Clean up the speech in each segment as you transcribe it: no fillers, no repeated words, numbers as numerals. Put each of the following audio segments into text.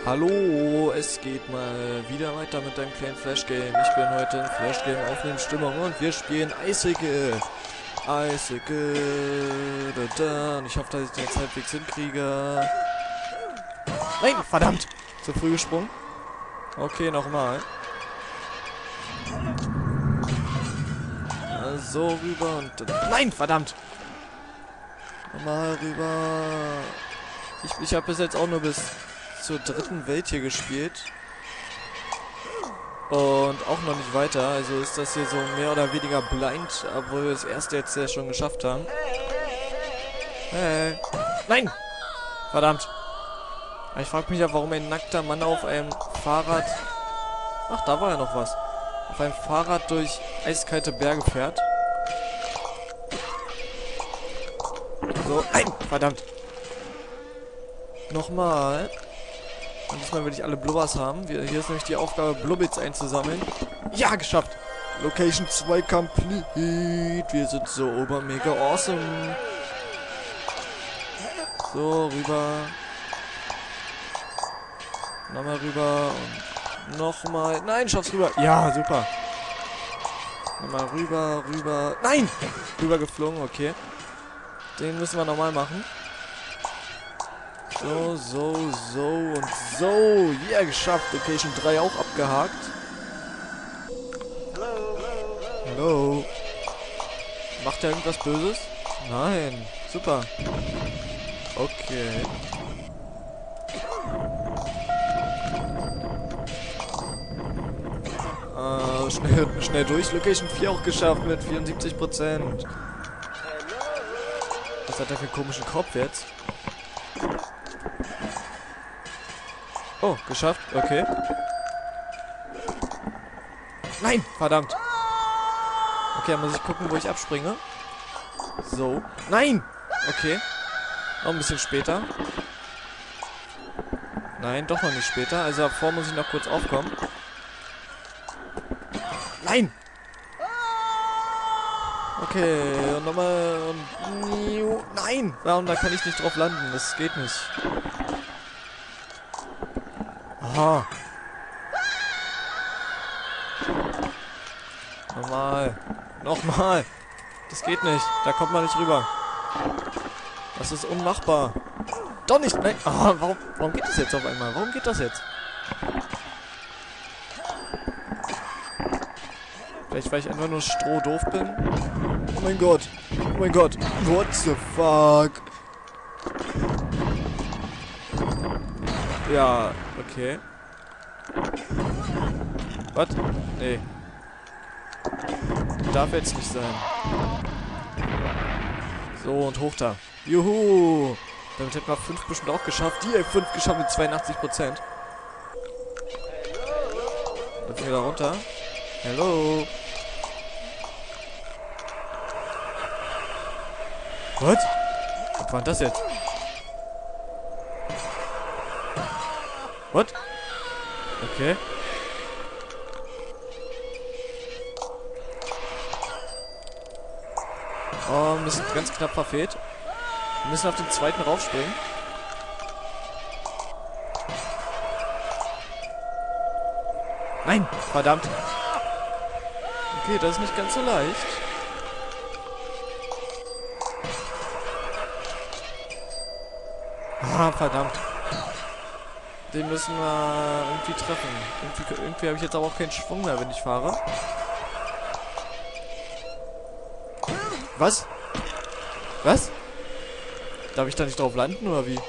Hallo, es geht mal wieder weiter mit einem kleinen Flash-Game. Ich bin heute in Flash-Game Aufnehmensstimmung und wir spielen Eishockey. Eishockey. Da. Und ich hoffe, dass ich den jetzt halbwegs hinkriege. Nein, verdammt! Zu früh gesprungen. Okay, nochmal. So rüber und... Nein, verdammt! Nochmal rüber. Ich habe bis jetzt auch nur bis zur dritten Welt hier gespielt. Und auch noch nicht weiter. Also ist das hier so mehr oder weniger blind, obwohl wir das erste jetzt ja schon geschafft haben. Hey. Nein! Verdammt. Ich frage mich ja, warum ein nackter Mann auf einem Fahrrad... Ach, da war ja noch was. Auf einem Fahrrad durch eiskalte Berge fährt. So, nein! Verdammt. Nochmal. Und diesmal will ich alle Blubbers haben. Hier ist nämlich die Aufgabe, Blubbits einzusammeln. Ja, geschafft! Location 2 complete. Wir sind so obermega awesome. So, rüber. Nochmal rüber. Und nochmal. Nein, schaff's rüber. Ja, super. Nochmal rüber, rüber. Nein! Rüber geflogen, okay. Den müssen wir nochmal machen. So, so, so und so. Yeah, geschafft. Location 3 auch abgehakt. Hallo. Macht er irgendwas Böses? Nein. Super. Okay. Schnell durch. Location 4 auch geschafft mit 74%. Was hat der für einen komischen Kopf jetzt? Oh, geschafft. Okay. Nein, verdammt. Okay, dann muss ich gucken, wo ich abspringe. So. Nein! Okay. Noch ein bisschen später. Nein, doch noch nicht später. Also davor muss ich noch kurz aufkommen. Nein! Okay, und nochmal... Nein! Warum, da kann ich nicht drauf landen. Das geht nicht. Aha. Nochmal. Nochmal. Das geht nicht. Da kommt man nicht rüber. Das ist unmachbar. Doch nicht. Nein. Ah, warum geht das jetzt auf einmal? Warum geht das jetzt? Vielleicht, weil ich einfach nur strohdoof bin. Oh mein Gott. Oh mein Gott. What the fuck? Ja, okay. Was? Nee. Darf jetzt nicht sein. So, und hoch da. Juhu! Damit hätten wir 5 bestimmt auch geschafft. Die 5 geschafft mit 82%. Dürfen wir da runter? Hallo? Was? Was war das jetzt? Was? Okay. Oh, ein bisschen ganz knapp verfehlt. Wir müssen auf den zweiten raufspringen. Nein, verdammt. Okay, das ist nicht ganz so leicht. Ah, verdammt. Den müssen wir irgendwie treffen. Irgendwie habe ich jetzt aber auch keinen Schwung mehr, wenn ich fahre. Was? Was? Darf ich da nicht drauf landen, oder wie?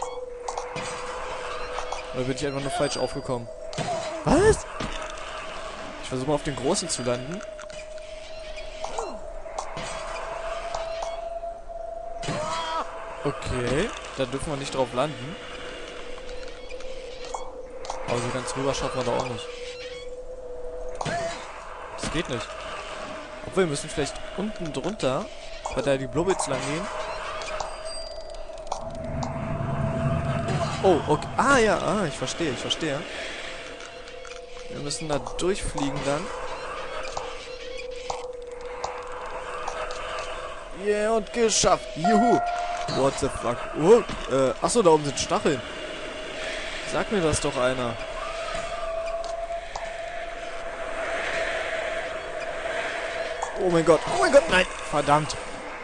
Oder bin ich einfach nur falsch aufgekommen? Was? Ich versuche mal auf den Großen zu landen. Okay, da dürfen wir nicht drauf landen. Aber so ganz rüber schaffen wir da auch nicht. Das geht nicht. Obwohl, wir müssen vielleicht unten drunter, weil da die Blubbits lang gehen. Oh, okay. Ah, ja, ich verstehe, ich verstehe. Wir müssen da durchfliegen dann. Yeah, und geschafft. Juhu. What the fuck? Oh, achso, da oben sind Stacheln. Sag mir das doch einer. Oh mein Gott, nein! Verdammt!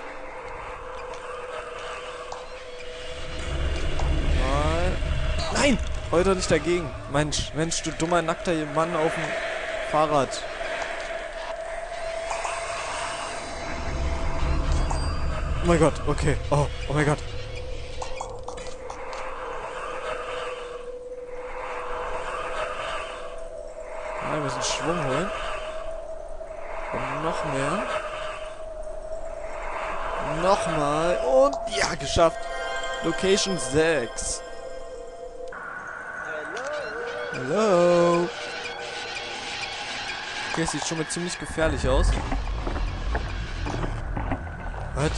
Mal. Nein! Heul doch nicht dagegen. Mensch, du dummer, nackter Mann auf dem Fahrrad. Oh mein Gott, okay. Oh mein Gott. Ah, wir müssen Schwung holen. Und noch mehr. Nochmal. Und ja, geschafft. Location 6. Hallo. Okay, es sieht schon mal ziemlich gefährlich aus. Was?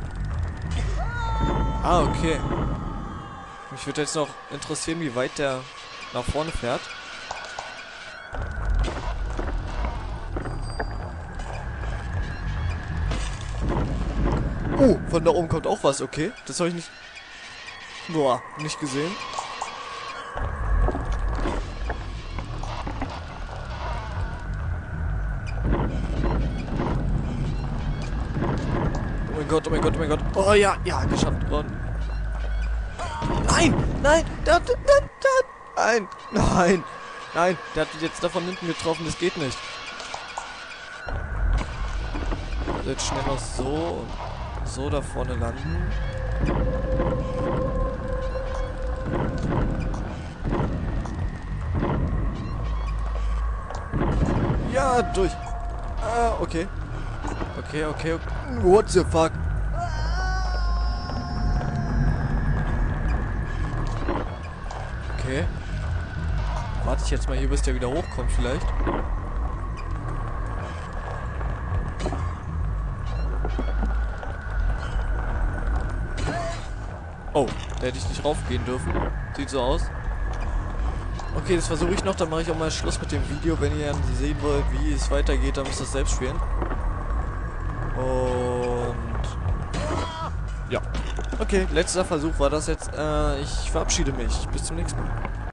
Ah, okay. Mich würde jetzt noch interessieren, wie weit der nach vorne fährt. Oh, von da oben kommt auch was, okay. Das habe ich nicht... Boah, nicht gesehen. Oh mein Gott, oh mein Gott, oh mein Gott. Oh ja, ja, geschafft. Und nein, nein, nein, der hat jetzt da von hinten getroffen, das geht nicht. Also jetzt schnell noch so und so da vorne landen. Ja, durch. Ah, okay. Okay. What the fuck? Okay. Warte ich jetzt mal hier, bis der wieder hochkommt vielleicht. Oh, da hätte ich nicht raufgehen dürfen. Sieht so aus. Okay, das versuche ich noch, dann mache ich auch mal Schluss mit dem Video. Wenn ihr sehen wollt, wie es weitergeht, dann müsst ihr es selbst spielen. Und ja. Okay, letzter Versuch war das jetzt. Ich verabschiede mich. Bis zum nächsten Mal.